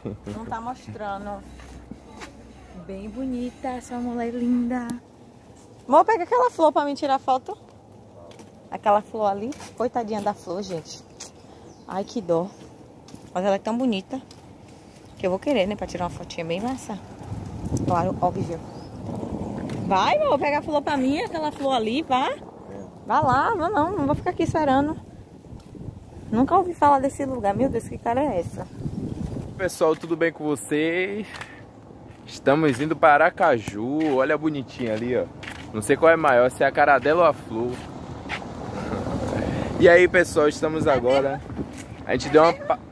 Não tá mostrando. Bem bonita, essa mulher linda. Amor, pega aquela flor pra mim tirar foto. Aquela flor ali. Coitadinha da flor, gente. Ai, que dó. Mas ela é tão bonita que eu vou querer, né? Pra tirar uma fotinha bem massa. Claro, óbvio. Vai, amor, pega a flor pra mim. Aquela flor ali, vá. Vai lá, não vou ficar aqui esperando. Nunca ouvi falar desse lugar. Meu Deus, que cara é essa? Pessoal, tudo bem com vocês? Estamos indo para Aracaju. Olha a bonitinha ali, ó. Não sei qual é maior, se é a cara dela ou a flor. E aí, pessoal, estamos agora... A gente deu uma...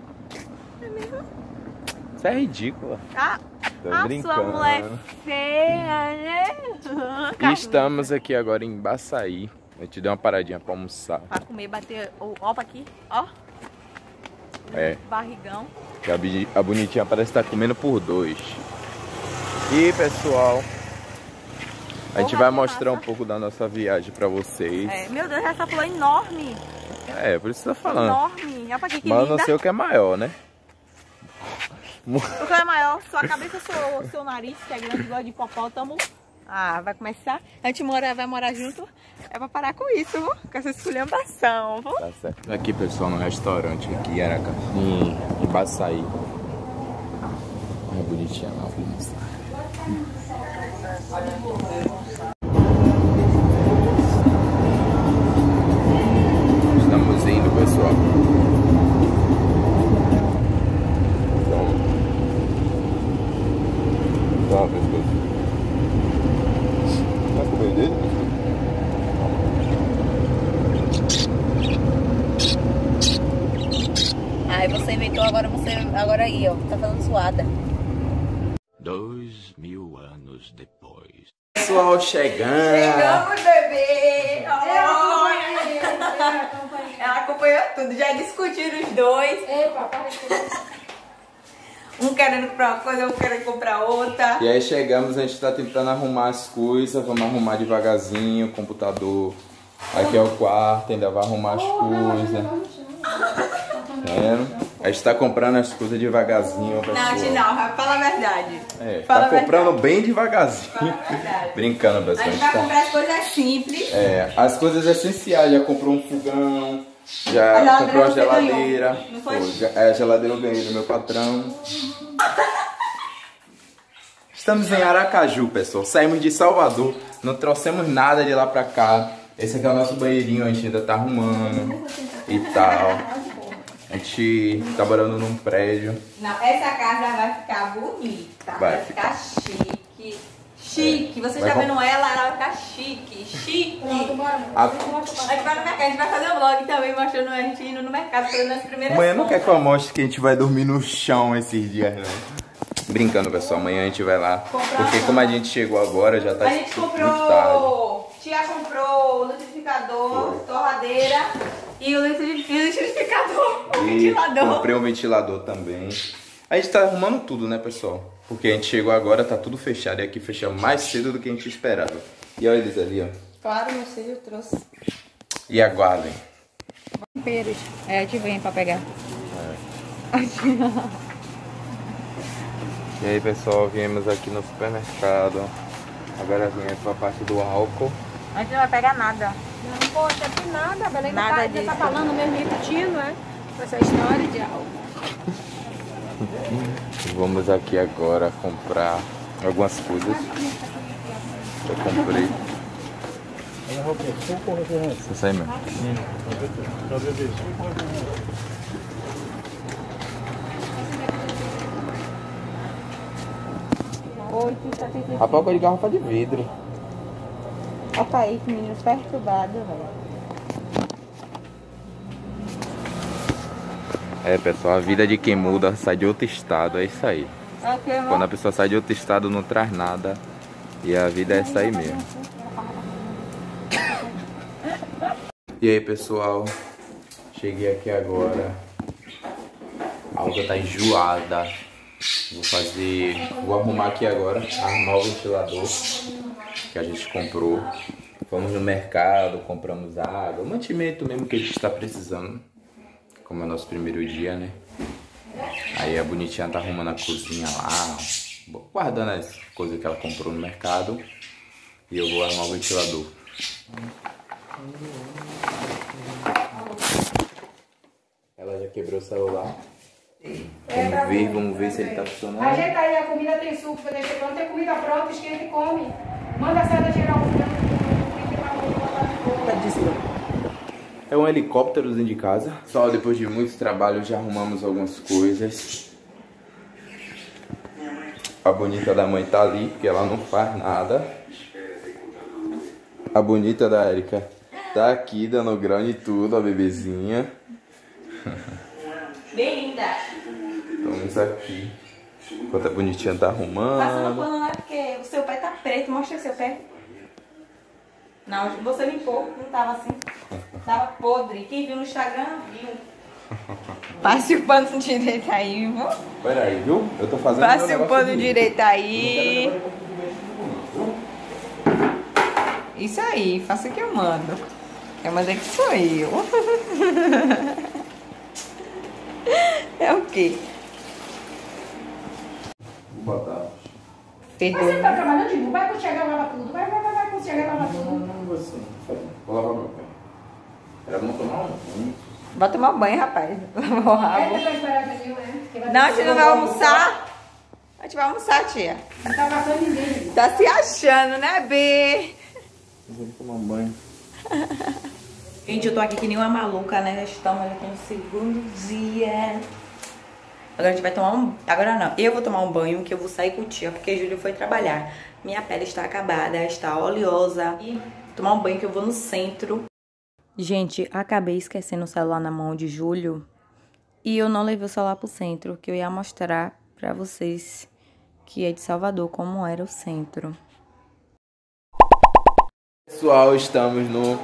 Isso é ridícula. Tô brincando. Sua mulher feia, né? E estamos aqui agora em Baçaí. A gente deu uma paradinha pra almoçar. Pra comer, bater o ó aqui, ó. É. Barrigão. Que a bonitinha parece estar comendo por dois. E, pessoal, a gente vai mostrar um pouco da nossa viagem pra vocês. É, meu Deus, essa flor é enorme. É, por isso que você tá falando. Enorme. Olha pra que Mas eu linda. não sei o que é maior, né? O que é maior? Sua cabeça ou seu nariz, que é grande igual de hipopótamo. Ah, vai começar. A gente vai morar junto. É pra parar com isso, viu? Com essa esculhambação, viu? Tá certo. Aqui, pessoal, no restaurante aqui em Aracaju, em Baçaí. Olha bonitinha lá, vou mostrar. Estamos indo, pessoal. Tá, pessoal. Tá com medo dele? Aí você inventou, agora aí, ó. Tá falando zoada. 2000 anos depois. Pessoal, chegando. Chegamos, bebê! Ela acompanhou tudo, já discutiram os dois. Um querendo comprar uma coisa, outro querendo comprar outra. E aí chegamos, a gente tá tentando arrumar as coisas, vamos arrumar devagarzinho, computador. Aqui é o quarto, ainda vai arrumar as coisas. A gente tá comprando as coisas devagarzinho, pessoal. Não, fala a verdade. É, Fala tá a comprando verdade. bem devagarzinho. Fala a verdade. Brincando, pessoal. A gente vai comprar as coisas simples. É, as coisas essenciais, já comprou um fogão, já comprou a geladeira. Não foi? A geladeira eu ganhei do meu patrão. Estamos em Aracaju, pessoal. Saímos de Salvador, não trouxemos nada de lá pra cá. Esse aqui é o nosso banheirinho, a gente ainda tá arrumando e tal. A gente tá morando num prédio. Não, essa casa vai ficar bonita. Vai ficar chique. Chique. Você está vendo ela vai ficar chique. Chique. A gente vai no mercado, a gente vai fazer um vlog também mostrando a gente indo no mercado, fazendo as primeiras Amanhã não compras. quer que eu mostre que a gente vai dormir no chão esses dias, né? Brincando, pessoal. Amanhã a gente vai lá. Porque como a gente chegou agora, já tá A gente muito tarde. comprou. Tia comprou o liquidificador, torradeira e o liquidificador, o ventilador. Comprei um ventilador também. A gente tá arrumando tudo, né, pessoal? Porque a gente chegou agora, tá tudo fechado. E aqui fechamos mais cedo do que a gente esperava. E olha eles ali, ó. Claro, meu filho trouxe. E aguardem. Temperos. É, a gente vem pra pegar. E aí, pessoal, viemos aqui no supermercado. Agora viemos pra parte do álcool. A gente não vai pegar nada. Não, poxa, que nada, a Belém Nada já disso. tá falando mesmo, repetindo, né? Essa história de algo. Vamos aqui agora comprar algumas coisas. Eu comprei. Isso aí mesmo. A pouco de garrafa de vidro. Olha aí, que menino perturbado, velho. É, pessoal, a vida de quem muda sai de outro estado, é isso aí. Ok, amor? Quando a pessoa sai de outro estado não traz nada. E a vida é essa aí mesmo. E aí, pessoal, cheguei aqui agora. A Alga tá enjoada. Vou arrumar aqui agora, arrumar o ventilador que a gente comprou. Fomos no mercado, compramos água, mantimento mesmo que a gente está precisando. Como é o nosso primeiro dia, né? Aí a bonitinha tá arrumando a cozinha lá, guardando as coisas que ela comprou no mercado. E eu vou arrumar o ventilador. Ela já quebrou o celular. Vamos ver se ele tá funcionando. Ajeita aí, a comida tem suco, deixa pronto, tem comida pronta, esquenta e come. Manda a Sara tirar o É um helicóptero dentro de casa. Só depois de muito trabalho já arrumamos algumas coisas. A bonita da mãe tá ali, porque ela não faz nada. A bonita da Erika tá aqui dando grande e tudo, a bebezinha. Bem linda. Estamos aqui. Enquanto a bonitinha tá arrumando. Passando pano, né? Porque o seu pé tá preto. Mostra seu pé. Não, você limpou. Não tava assim. Tava podre. Quem viu no Instagram, viu. Passe o pano direito aí, viu? Pera aí, viu? Eu tô fazendo Passe o pano direito aí. Isso aí. Faça o que eu mando. Eu mandei que sou eu. É o quê? Vou botar. Mas você tá trabalhando de novo, vai quando chegar lava tudo, vai quando chegar lava tudo. Não vou assim. Vou lavar meu pé. Era bom tomar um banho. Vai tomar banho, rapaz. Lavar o rabo. Vai esperar a Janil, né? Não, a gente não vai almoçar. A gente vai almoçar, tia. Não tá passando ninguém. Tá se achando, né, B? Vou tomar um banho. Gente, eu tô aqui que nem uma maluca, né? Estamos aqui no segundo dia. Agora a gente vai tomar um... Agora não, eu vou tomar um banho, que eu vou sair com o tia, porque Júlio foi trabalhar. Minha pele está acabada, está oleosa. E tomar um banho que eu vou no centro. Gente, acabei esquecendo o celular na mão de Júlio. E eu não levei o celular pro centro, que eu ia mostrar pra vocês que é de Salvador, como era o centro. Pessoal, estamos no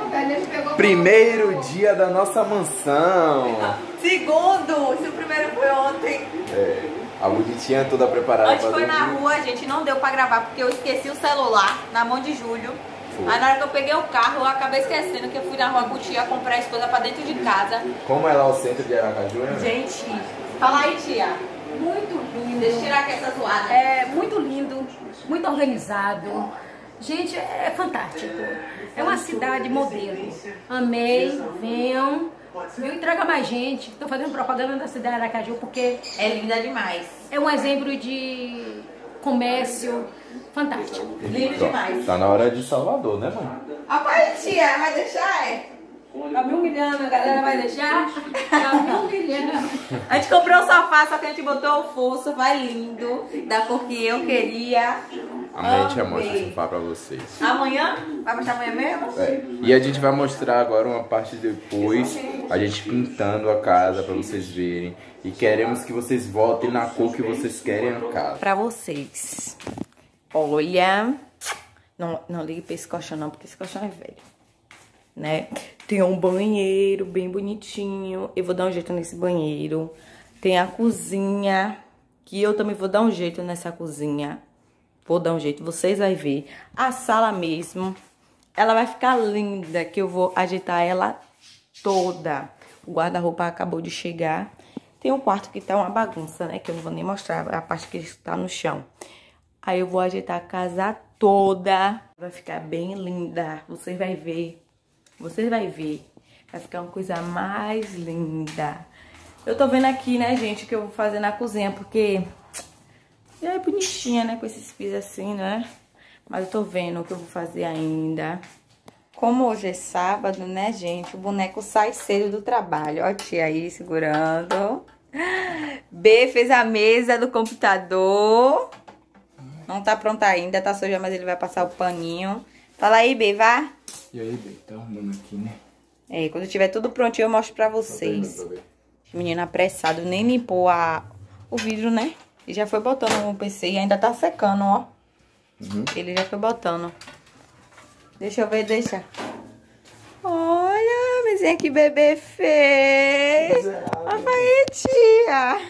primeiro dia da nossa mansão. Segundo! Se o primeiro foi ontem. É, a bonitinha toda preparada. Antes foi na rua, gente, não deu pra gravar porque eu esqueci o celular na mão de Júlio. Aí na hora que eu peguei o carro, eu acabei esquecendo que eu fui na rua com o tia comprar as coisas pra dentro de casa. Como é lá o centro de Aracaju, né? Gente, fala aí, tia. Muito lindo. Deixa eu tirar aqui essa zoada. É muito lindo, muito organizado. Gente, é fantástico. É uma cidade modelo. Amei, venham. Viu? Entrega mais gente. Estou fazendo propaganda da cidade de Aracaju porque É linda demais. é um exemplo de comércio fantástico. Lindo demais. Tá na hora de Salvador, né, mãe? Rapaz, tia, vai deixar, é? Tá me humilhando, a galera vai deixar? Tá me humilhando. A gente comprou o sofá, só que a gente botou o fuso, vai lindo, da cor que eu queria. Amanhã a gente já mostra Amei. o sofá pra vocês. Amanhã? Vai mostrar amanhã mesmo? É. E a gente vai mostrar agora uma parte depois, a gente pintando a casa pra vocês verem. E queremos que vocês votem na cor que vocês querem na casa. Pra vocês. Olha. Não ligue pra esse colchão não, porque esse colchão é velho. Né? Tem um banheiro bem bonitinho. Eu vou dar um jeito nesse banheiro. Tem a cozinha, que eu também vou dar um jeito nessa cozinha. Vou dar um jeito, vocês vão ver. A sala mesmo, ela vai ficar linda, que eu vou ajeitar ela toda. O guarda-roupa acabou de chegar. Tem um quarto que tá uma bagunça, né? Que eu não vou nem mostrar a parte que está no chão. Aí eu vou ajeitar a casa toda. Vai ficar bem linda. Vocês vão ver. Vocês vão ver. Vai ficar uma coisa mais linda. Eu tô vendo aqui, né, gente, o que eu vou fazer na cozinha, porque... é bonitinha, né? Com esses pisos assim, né? Mas eu tô vendo o que eu vou fazer ainda. Como hoje é sábado, né, gente? O boneco sai cedo do trabalho. Ó a tia aí segurando. B fez a mesa do computador. Não tá pronta ainda, tá suja, mas ele vai passar o paninho. Fala aí, B, vá. E aí, B, tá arrumando aqui, né? É, quando tiver tudo prontinho eu mostro pra vocês. Esse menino apressado, nem limpou o vidro, né? E já foi botando no PC e ainda tá secando, ó. Ele já foi botando. Deixa eu ver, deixa. Olha, mesinha que bebê fez. Olha aí, tia.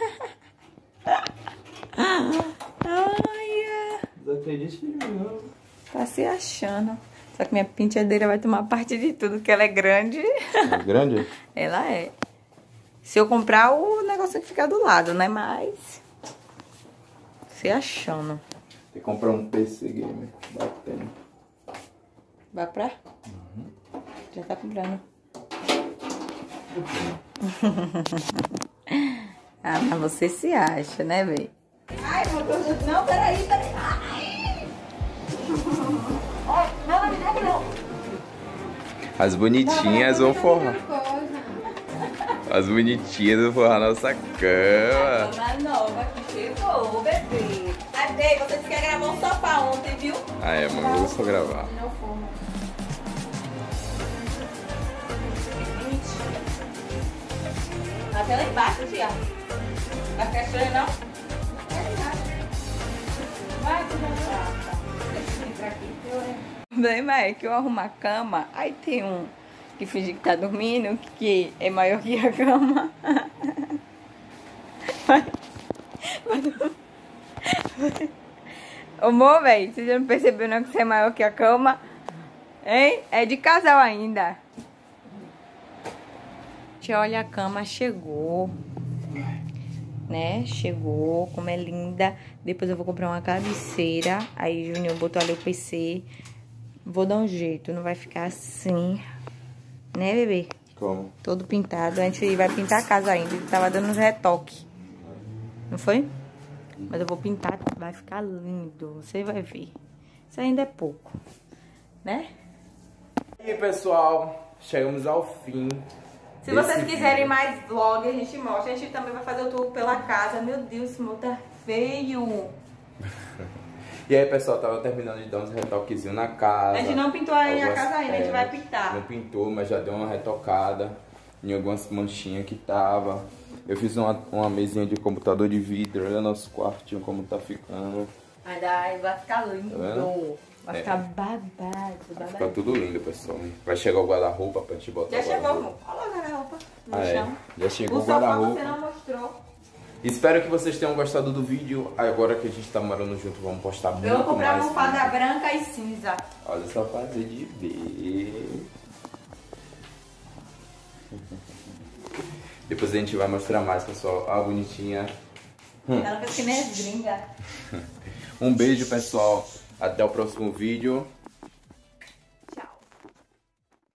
Olha. Não acredito não. Tá se achando. Só que minha penteadeira vai tomar parte de tudo, que ela é grande. É grande? Ela é. Se eu comprar o negócio que fica do lado, né? Mas... se achando. Tem que comprar um PC gamer. Batendo. Vai pra? Já tá comprando. Ah, mas você se acha, né, véi? Ai, meu Deus, não, peraí. Ai! Não, me dá não. As bonitinhas vão forrar. As bonitinhas vão forrar nossa cama. Cama nova que chegou, bebê. Ai, bebê, você disse que ia gravar um sofá ontem, viu? Ah, é, mano, eu vou só gravar. Até lá embaixo, Tia. Vai ficar estranho, não? Vai, deixa eu entrar aqui. Bem, mas é que eu arrumo a cama, aí tem um que finge que tá dormindo, que é maior que a cama. Ô, amor, velho, você já não percebeu não que você é maior que a cama? Hein? É de casal ainda. Tia, olha, a cama chegou, né? Chegou, como é linda. Depois eu vou comprar uma cabeceira. Aí Junior botou ali o PC. Vou dar um jeito, não vai ficar assim, né, bebê? Como? Todo pintado. A gente vai pintar a casa ainda. Ele tava dando uns retoques. Não foi? Mas eu vou pintar, vai ficar lindo. Você vai ver. Isso ainda é pouco, né? E aí, pessoal, chegamos ao fim. Se vocês quiserem mais vlog, a gente mostra. A gente também vai fazer o tour pela casa. Meu Deus, esse meu tá feio. E aí, pessoal, tava terminando de dar uns retoquezinhos na casa. A gente não pintou aí a casa ainda, a gente vai pintar. Não pintou, mas já deu uma retocada em algumas manchinhas que tava. Eu fiz uma mesinha de computador de vidro. Olha nosso quartinho como tá ficando. Vai ficar lindo. Tá Vai ficar babado. Vai ficar tudo lindo, pessoal. Vai chegar o guarda-roupa pra gente botar. Já chegou, amor. Olha o guarda-roupa no chão. Já chegou o sofá guarda-roupa. você não mostrou. Espero que vocês tenham gostado do vídeo. Agora que a gente tá morando junto, vamos postar muito mais. Eu vou comprar uma almofada branca e cinza. Olha só fazer de ver. Depois a gente vai mostrar mais, pessoal. A bonitinha. Ela fez que nem as gringas. Um beijo, pessoal. Até o próximo vídeo.